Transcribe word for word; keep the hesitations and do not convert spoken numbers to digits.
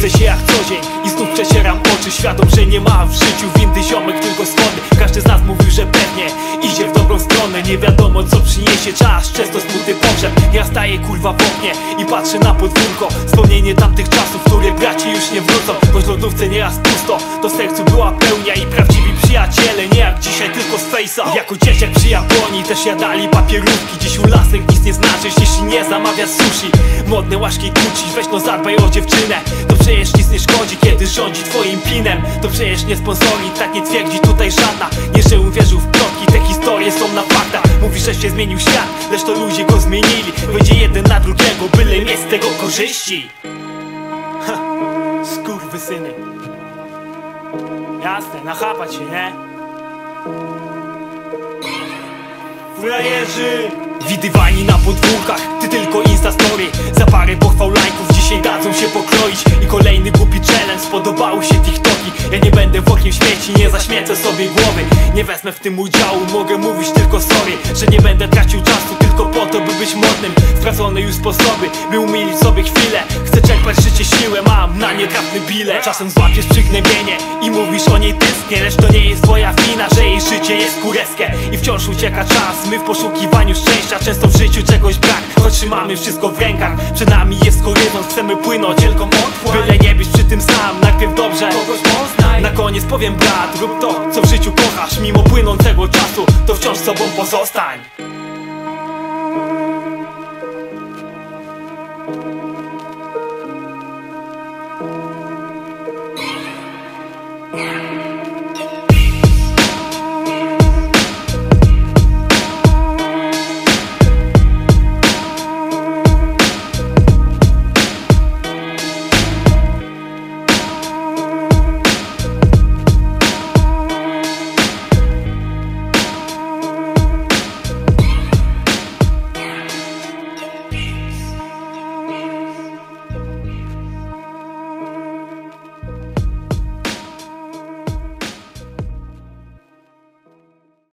Budzę się jak co dzień i znów przecieram oczy, świadom, że nie ma w życiu windy, ziomek tylko schody. Każdy z nas mówił, że pewnie idzie w dobrą stronę. Nie wiadomo co przyniesie czas, często smutny pogrzeb. Ja staję kurwa w oknie i patrzę na podwórko. Wspomnienie tamtych czasów, które braci już nie wrócą. Choć w lodówce nieraz pusto, to w sercu była pełnia i prawdziwi przyjaciele, nie jak dzisiaj tylko z fejsa. Jako dzieciak przy Japonii też jadali papierówki. Dziś u lasek nic nie znaczysz, jeśli nie zamawiasz sushi. Modne łaszki kuci, weź no zadbaj o dziewczynę. To przecież nic nie szkodzi, kiedy rządzi twoim pinem. To przecież nie sponsori, tak nie twierdzi tutaj żadna. Nie że uwierzył w plotki, te historie są na faktach. Mówi, że się zmienił świat, lecz to ludzie go zmienili. Będzie jeden na drugiego, byle mieć z tego korzyści. Ha, skurwysyny. Jasne, nachapać się, nie? Frajerzy! Widywani na podwórkach, ty tylko instastory. Za parę pochwał lajków dzisiaj dadzą się pokroić. I kolejny głupi challenge, spodobały się TikToki. Ja nie będę workiem śmieci, nie zaśmiecę sobie głowy. Nie wezmę w tym udziału, mogę mówić tylko sorry. Że nie będę tracił czasu tylko po to, by być modnym. Wtracone już sposoby, by umilić sobie chwilę. Chcę czerpać życie siłę, mam na nietrafny bilet. Czasem złapiesz przygnębienie i mówisz o niej tęsknię. Lecz to nie jest twoja wina, że jej życie jest kureskie. I wciąż ucieka czas, my w poszukiwaniu szczęścia. Często w życiu czegoś brak, choć trzymamy wszystko w rękach. Przed nami jest horyzont, chcemy płynąć wielką otchłań. Byle nie być przy tym sam, najpierw dobrze kogoś poznaj. Na koniec powiem brat, rób to, co w życiu kochasz. Mimo płynącego czasu, to wciąż sobą pozostań. Yeah.